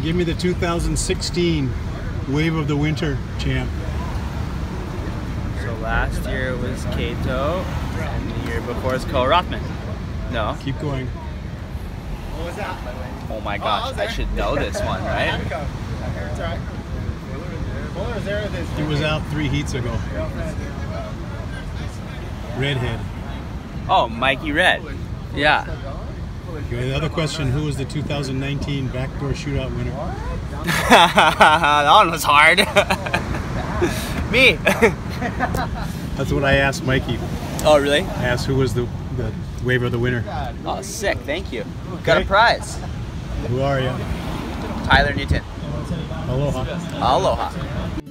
Give me the 2016 Wave of the Winter champ. So last year was Kato, and the year before was Cole Rothman. No. Keep going. What was that? Oh my gosh, I should know this one, right? He was out 3 heats ago. Redhead. Oh, Mikey Red. Yeah. Okay, the other question, who was the 2019 Backdoor Shootout winner? That one was hard. Me. That's what I asked Mikey. Oh, really? I asked who was the Wave of the winner. Oh, sick. Thank you. Okay. Got a prize. Who are you? Tyler Newton. Aloha. Aloha.